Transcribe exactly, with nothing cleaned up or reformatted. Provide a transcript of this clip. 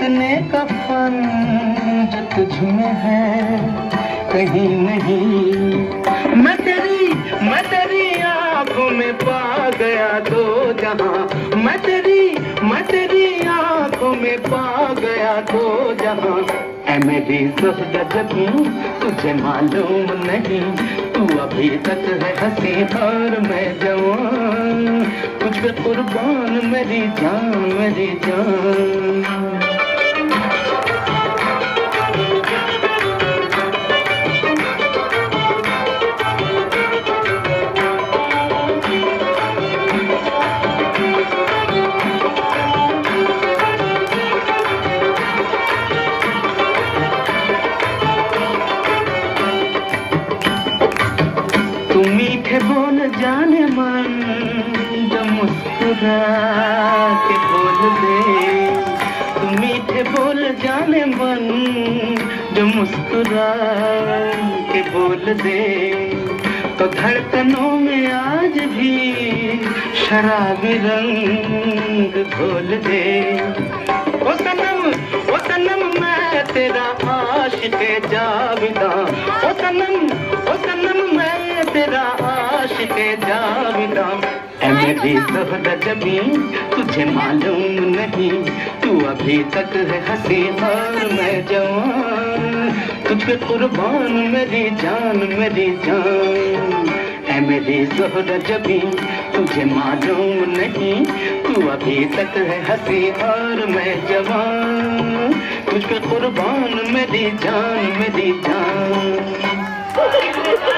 जीतने का फन जो तुझ में है कहीं नहीं। मैं तेरी मैं तेरी आंखों में पा गया दो जहां, मैं तेरी मैं तेरी आंखों में पा गया दो जहां। ऐ मेरी ज़ोहरा जबीं तुझे मालूम नहीं, तू अभी तक है हंसी और मैं जवान, तुझ पे कुर्बान मेरी जान मेरी जान। तू मीठे बोल जाने मन जो मुस्कुरा के बोल दे, तू मीठे बोल जाने मन जो मुस्कुरा के बोल दे, तो धड़कनों में आज भी शराबी रंग घोल दे। ओ सनम ओ सनम मैं तेरा आशिक़ जाविदा, ओ सनम ओ सनम मैं तेरा आशिक़ जाविदा। ऐ मेरी ज़ोहरा जबीं तुझे मालूम नहीं, तू अभी तक है हंसी और मैं जवान, तुझ पे कुर्बान मेरी जान मेरी जान। ऐ मेरी ज़ोहरा जबीं तुझे मालूम नहीं, तू अभी तक है हंसी और मैं जवान, तुझ पे कुर्बान मेरी जान मेरी जान।